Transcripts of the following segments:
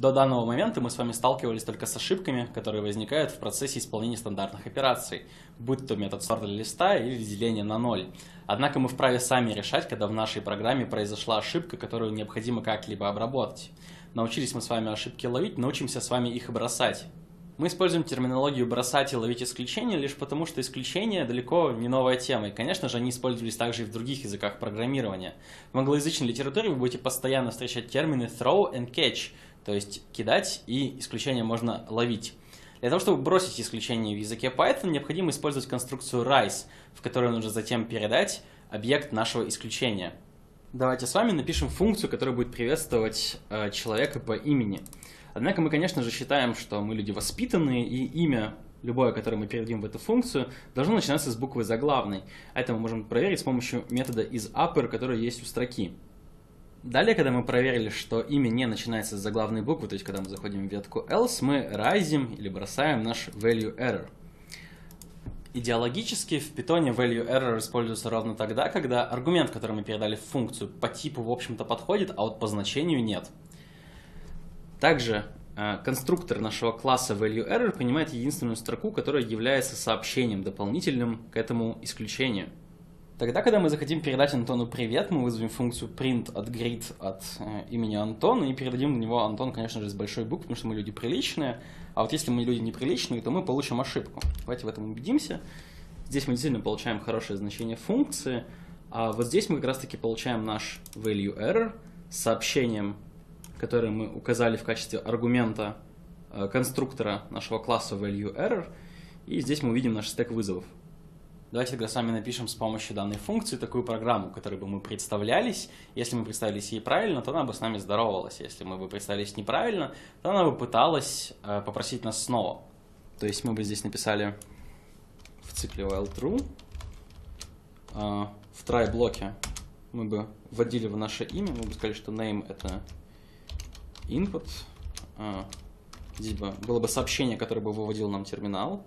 До данного момента мы с вами сталкивались только с ошибками, которые возникают в процессе исполнения стандартных операций, будь то метод сорта листа или деление на ноль. Однако мы вправе сами решать, когда в нашей программе произошла ошибка, которую необходимо как-либо обработать. Научились мы с вами ошибки ловить, научимся с вами их и бросать. Мы используем терминологию «бросать» и «ловить исключения» лишь потому, что исключения далеко не новая тема, и, конечно же, они использовались также и в других языках программирования. В англоязычной литературе вы будете постоянно встречать термины throw and catch, то есть кидать и исключения можно ловить. Для того, чтобы бросить исключение в языке Python, необходимо использовать конструкцию rise, в которой нужно затем передать объект нашего исключения. Давайте с вами напишем функцию, которая будет приветствовать человека по имени. Однако мы, конечно же, считаем, что мы люди воспитанные, и имя, любое, которое мы передадим в эту функцию, должно начинаться с буквы заглавной. Это мы можем проверить с помощью метода isUpper, который есть у строки. Далее, когда мы проверили, что имя не начинается с заглавной буквы, то есть когда мы заходим в ветку else, мы райзим или бросаем наш value_error. Идеологически в Python value_error используется ровно тогда, когда аргумент, который мы передали в функцию, по типу, в общем-то, подходит, а вот по значению нет. Также конструктор нашего класса value_error понимает единственную строку, которая является сообщением дополнительным к этому исключению. Тогда, когда мы захотим передать Антону привет, мы вызовем функцию print от greet от имени Антон и передадим на него Антон, конечно же, с большой буквы, потому что мы люди приличные. А вот если мы люди неприличные, то мы получим ошибку. Давайте в этом убедимся. Здесь мы действительно получаем хорошее значение функции, а вот здесь мы как раз-таки получаем наш value_error с сообщением, которое мы указали в качестве аргумента конструктора нашего класса value_error, и здесь мы увидим наш стек вызовов. Давайте тогда с вами напишем с помощью данной функции такую программу, которой бы мы представлялись. Если мы представились ей правильно, то она бы с нами здоровалась. Если мы бы представились неправильно, то она бы пыталась попросить нас снова. То есть мы бы здесь написали в цикле while true, в try блоке мы бы вводили в наше имя, мы бы сказали, что name это input. Здесь было бы сообщение, которое бы выводил нам терминал.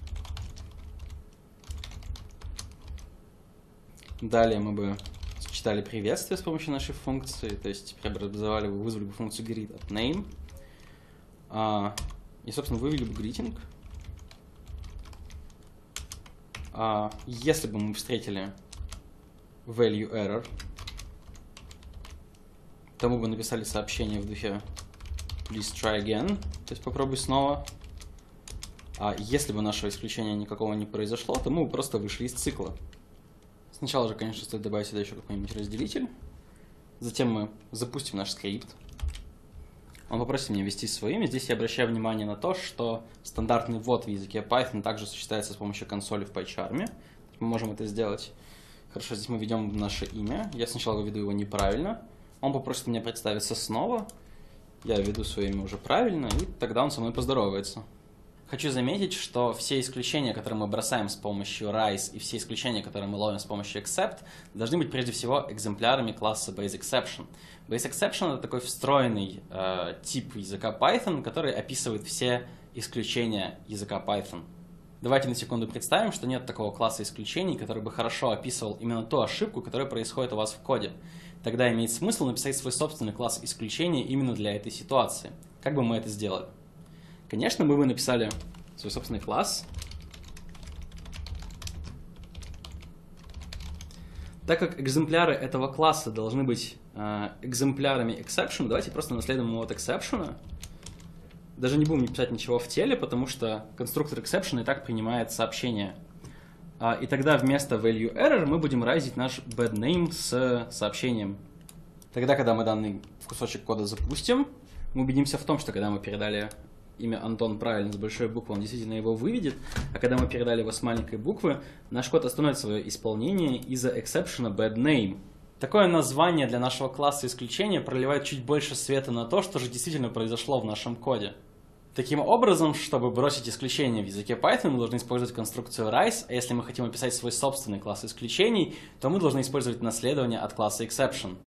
Далее мы бы читали приветствие с помощью нашей функции, то есть преобразовали бы, вызвали бы функцию greet от name. И, собственно, вывели бы greeting. Если бы мы встретили value_error, то мы бы написали сообщение в духе please try again, то есть попробуй снова. А если бы нашего исключения никакого не произошло, то мы бы просто вышли из цикла. Сначала же, конечно, стоит добавить сюда еще какой-нибудь разделитель. Затем мы запустим наш скрипт. Он попросит меня ввести свое имя. Здесь я обращаю внимание на то, что стандартный ввод в языке Python также осуществляется с помощью консоли в PyCharm. Мы можем это сделать. Хорошо, здесь мы введем наше имя. Я сначала введу его неправильно. Он попросит меня представиться снова. Я введу свое имя уже правильно, и тогда он со мной поздоровается. Хочу заметить, что все исключения, которые мы бросаем с помощью rise, и все исключения, которые мы ловим с помощью except, должны быть прежде всего экземплярами класса baseException. BaseException — это такой встроенный тип языка Python, который описывает все исключения языка Python. Давайте на секунду представим, что нет такого класса исключений, который бы хорошо описывал именно ту ошибку, которая происходит у вас в коде. Тогда имеет смысл написать свой собственный класс исключения именно для этой ситуации. Как бы мы это сделали? Конечно, мы бы написали свой собственный класс. Так как экземпляры этого класса должны быть экземплярами exception, давайте просто наследуем его от exception. Даже не будем писать ничего в теле, потому что конструктор exception и так принимает сообщение. И тогда вместо value_error мы будем райзить наш badName с сообщением. Тогда, когда мы данный кусочек кода запустим, мы убедимся в том, что когда мы передали имя Антон правильно с большой буквы, он действительно его выведет, а когда мы передали его с маленькой буквы, наш код остановит свое исполнение из-за exception badName. Такое название для нашего класса исключения проливает чуть больше света на то, что же действительно произошло в нашем коде. Таким образом, чтобы бросить исключение в языке Python, мы должны использовать конструкцию rise, а если мы хотим описать свой собственный класс исключений, то мы должны использовать наследование от класса exception.